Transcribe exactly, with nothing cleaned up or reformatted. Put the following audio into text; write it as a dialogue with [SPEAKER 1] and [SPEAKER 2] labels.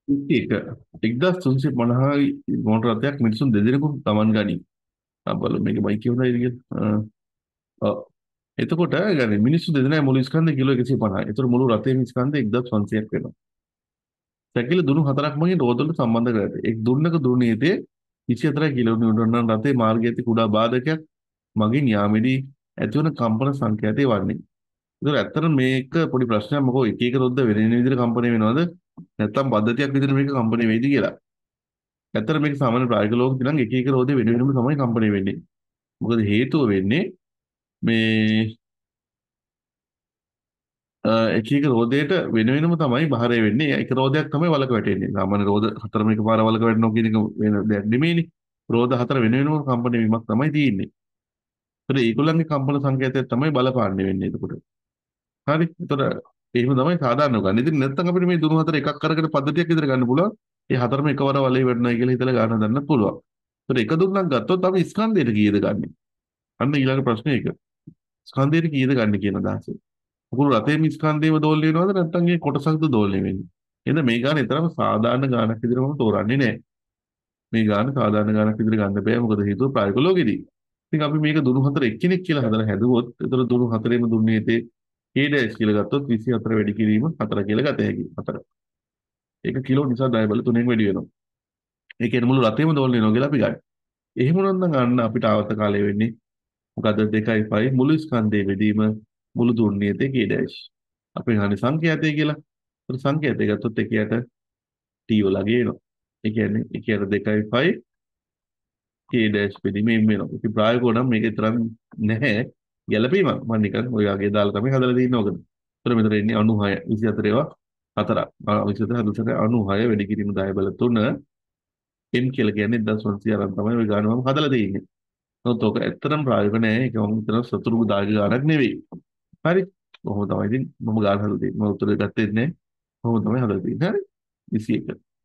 [SPEAKER 1] ඒක එක්දාස් තුන්සිය පනහයි මෝටර රථයක් මිනිසුන් දෙදෙනෙකු තමන් ගනී. ආ බලමු මේක මයික් එක හොඳයිද කියලා. ආ ඔව්. එතකොට يعني මිනිස්සු දෙදෙනා මුළු ස්කන්ධය කිලෝ එකසිය පනහයි. ඒතර මුළු රථයේම ස්කන්ධය එක්දාස් පන්සීයක් වෙනවා. සැකිලි දුණු හතරක් මගින් රෝදවලට සම්බන්ධ කර ඇත. එක් දුන්නක දුර්නියතේ විසි හතරයි කිලෝමීටර් වන රථයේ මාර්ගයේ ඇති කුඩා බාධකයක් මගින් යාමේදී ඇතිවන කම්පන සංඛ්‍යාතය වන්නේ. ඒතර ඇත්තට මේක පොඩි ප්‍රශ්නයක් මොකෝ එක එක රොද්ද වෙන වෙන විදිහට කම්පණය වෙනවද? නැත්නම් පද්ධතියක් විදිහට මේක කම්පණය වෙයිද කියලා. ඇත්තට මේක සාමාන්‍ය ප්‍රායෝගික ලෝකෙදී නම් එක එක රෝදේ වෙන වෙනම තමයි කම්පණය වෙන්නේ. මොකද හේතුව වෙන්නේ මේ අ, එක එක රෝදයට වෙන වෙනම තමයි බහරය වෙන්නේ. එක රෝදයක් තමයි වලක වැටෙන්නේ. සාමාන්‍ය රෝද හතරම එකපාර වලක වැටෙනවා කියන එක වෙන දෙයක් නෙමෙයිනේ. රෝද හතර වෙන වෙනම කම්පණය වීමක් තමයි තියෙන්නේ. ඒතර ඒගොල්ලන්ගේ කම්පන සංකේතය තමයි බලපාන්නේ වෙන්නේ එතකොට. හරි. ඒතර එහෙම තමයි සාධාරණව ගන්න. ඉතින් නැත්තම් අපිට මේ දුරු හතර එකක් අරගෙන පද්ධතියක් විතර ගන්න පුළුවන්. ඒ හතරම එකවර වලේ වැටෙනවා කියලා හිතලා ගන්න ගන්න පුළුවන්. ඒතර එක දුන්නක් ගත්තොත් අපි ස්කන්ධයට කීයද ගන්නෙ? අන්න ඊළඟ ප්‍රශ්නේ ඒක. ස්කන්ධයට කීයද ගන්න කියන අදහස. මුළු රතේම ස්කන්ධේම දෝලණය වෙනවද නැත්නම් ඒ කොටසක්ද දෝලණය වෙන්නේ? එහෙනම් මේ ගාන තරම සාධාරණ ගානක් විදිහට මම තෝරන්නේ නැහැ. මේ ගාන සාධාරණ ගානක් විදිහට ගන්න බෑ මොකද හේතුව ප්‍රායෝගික ලෝකෙදී. ඉතින් අපි මේක දුරු හතර එක්කෙනෙක් කියලා හදලා හැදුවොත් ඒතර දුරු හතරේම දුන්නේ තේ K dash කියලා ගත්තොත් විසි හතර වැඩි කිරීම හතර කියලා ගත හැකියි. හතර. ඒක කිලෝ නිසා ඩයබල් තුනෙන් වැඩි වෙනවා. ඒ කියන්නේ මුළු රතේම දෝලණය වෙනවා කියලා අපි ගන්න. එහෙම නම් ගන්න අපිට ආවර්ත කාලය වෙන්නේ මොකද දෙකයි පහයි මුළු ස්කන්ධයේ බෙදීම මුළු දුර්නියතේ K dash. අපි හන්නේ සංඛ්‍යාතය කියලා. ඒත් සංඛ්‍යාතය ගත්තොත් එකයට T වලගේ එනවා. ඒ කියන්නේ එකයට දෙකයි පහයි K dash බෙදීම M වෙනවා. ඉතින් ප්‍රායෝගිකව නම් මේක තරම් නැහැ. ගැළපීමක්. මම නිකන් ඔය වගේ දාලා තමයි හදලා තියෙන්නේ ඕකද. ඒතර මෙතන එන්නේ අනූහය විසි හතර ඒවා හතරක්. විසි හතර හතර අනූහය වැඩි කිරීම දහය බල තුන M කියලා කියන්නේ එක්දාස් පන්සීය අරන් තමයි ওই ගානම හදලා තියෙන්නේ. නමුත් ඔක ඇත්තටම ප්‍රායෝගික නෑ. ඒක මම හිතනවා සතුරු දායක ගානක් නෙවෙයි. හරි. කොහොම තමයි ඉතින් මම ගාන හදලා තියෙන්නේ. මම උත්තර ගත්තේ නැහැ. කොහොම තමයි හදලා තියෙන්නේ. හරි. විසි එක.